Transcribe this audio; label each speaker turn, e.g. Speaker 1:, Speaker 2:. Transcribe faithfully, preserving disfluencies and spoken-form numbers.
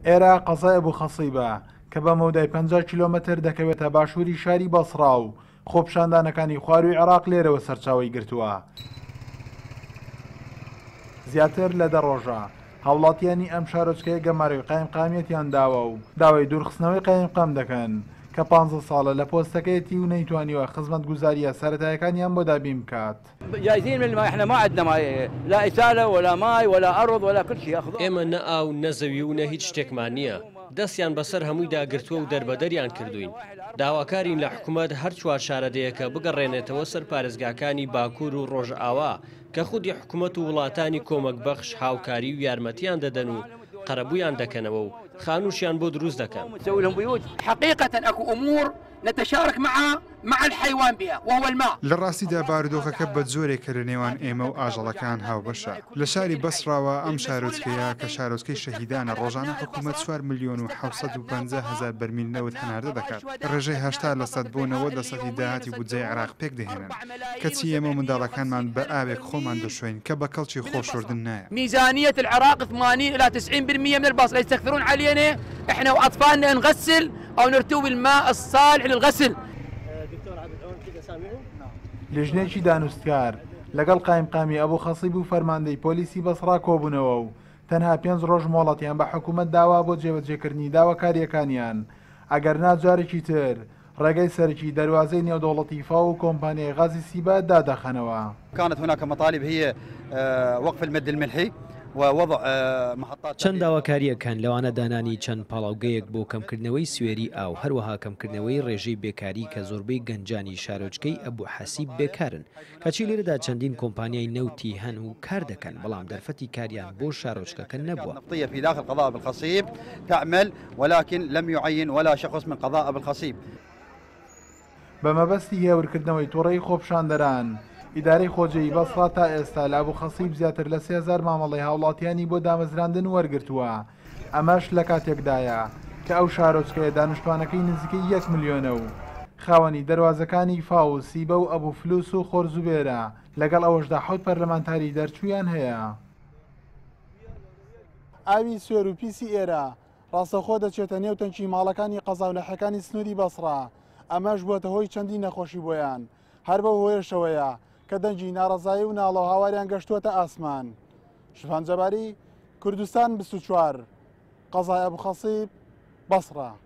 Speaker 1: ئێرە قەزای ئەبوو خەسیبە کە بە مەودای پەنجا کیلۆمەتر دەکەوێتە باشووری شاری بەسڕا و خۆپشاندانەکانی خواروی عێراق لێرەوە سەرچاوەی گرتووە. زیاتر لە دە ڕۆژە هاوڵاتیانی ئەم شارۆچکەیە گەماروی قایمقامیەتیان داوە و داوای دوورخستنەوەی قایمقام دەکەن کە پانزە ساڵە لە پۆستەکەیەتی و نەیتوانیوە خزمەتگوزاریە سەرەتایەکانیان بۆ دابین بکات.
Speaker 2: جايزين من الماء، احنا ما عندنا ماء، لا إسالة ولا ماء ولا أرض ولا كل شيء.
Speaker 3: ئێمە نە ئاو نەزەوی و نە هیچ شتێکمان نییە. دەستیان بەسەر هەمووی داگرتووە و دەربەدەریان کردوین. داواکارین لە حکوومەت هەر چوار شارەدەیەکە بگەڕێنێتەوە سەر پارێزگاکانی باکوور و ڕۆژئاوا کە خودی حکوومەت و وڵاتانی کۆمەک بەخش هاوکاری و یارمەتیان دەدەن و قەرەبوویان دەکەنەوە و خانووشیان بۆ دروست دەکەن.
Speaker 2: حقيقة أكو أمور نتشارك معها مع الحيوان بها وهو الماء.
Speaker 4: لە ڕاستیدا بارودۆخەکە بە جۆرێکە لە نێوان ئێمە و ئاژەڵەکان هاوبەشە. لە شاری بەسڕاوە ئەم شارۆچکەیە کە شارۆچکەی شەهیدانە ڕۆژانە حکوومەت چوار ملیۆن و حەوسەد و پەنجا هەزار بەرمیل نەوت هەناردە دەکات. ڕێژەی هەشتا لە سەد بۆ نەوە لە سەدی داهاتی بودجەی عێراق پێک دەهێنن. کەچی ئێمە منداڵەکانمان بە ئاوێک خۆمان دەشوێن کە بە کەڵکی خۆشوردن نایە.
Speaker 2: ميزانية العراق ثمانين إلى تسعين بالمئة من البصرة يستكثرون علينا إحنا وأطفالنا نغسل أو نرتوي الماء الصالح للغسل.
Speaker 1: لژنێکی دانوستکار لەگەڵ قایمقامی ئەبوو خەسیب و فەرماندەی پۆلیسی بەسڕا کۆبوونەوە و تەنها پێنج ڕۆژ مۆڵەتیان بە حکوومەت داوا بۆ جێبەجێکردنی داواکاریەکانیان ئەگەر ناجارێکی تر ڕێگەی سەرکی دەواازەی نێودوڵەتی فاو و کۆمپانیای غازی سیبا دادەخەنەوە.
Speaker 5: كانت هناك مطالب هي وقف المد الملحي ووضع محطات.
Speaker 6: چەند داواکاریەکان لەوانە دانانی چەند پاڵاوگەیەک بۆ کەمکردنەوەی سوێری ئاو هەروەها کەمکردنەوەی ڕێژەی بێکاری کە زۆربەی گەنجانی شارۆچکەی ئەبوو حەسیب بێکارن کەچی لێرەدا چەندین کۆمپانیای نەوتی هەن و کار دەکەن بەڵام دەرفەتی کاریان بۆ شارۆچکەکە نەبووە.
Speaker 5: في داخل قضاء أبو الخصيب تعمل ولكن لم يعين ولا شخص من قضاء أبو الخصيب.
Speaker 1: بەمەبەستی هێورکردنەوەی تووڕەی خۆپشاندەران ئیدارەی خۆجەی بەسڕا تا ئێستا لە ئەبوو خەسیب زیاتر لە سێ هەزار مامەڵەی هاوڵاتیانی بۆ دامەزراندن وەرگرتووە. ئەمەش لە کاتێکدایە کە ئەو شارۆچکەیە دانیشتوانەکەی نزیکەی یەک ملیۆنە و خاوەنی دەواازەکانی فاو سیبە و ئەبوو فلوس و خۆرزوبێرە لەگەڵ ئەوەشدا حەوت پەرلەمانتاری دەرچوویان هەیە. ئاوی سوێر و پیسی ئێرە ڕاستەخۆ دەچێتە نێو تەنکی ماڵەکانی قەزاونەحەکانی سنووری بەسڕا. ئەمەش بووەتە هۆی چەندی نەخۆشی بۆیان هەر بە هۆیشەوەیە کە دەنجی ناڕەزایی و ناڵە هاواریان گەشتووەتە ئاسمان. شفان جەباری کوردستان بیست و چوار قەزای ئەبوو خەسیب بەسڕا.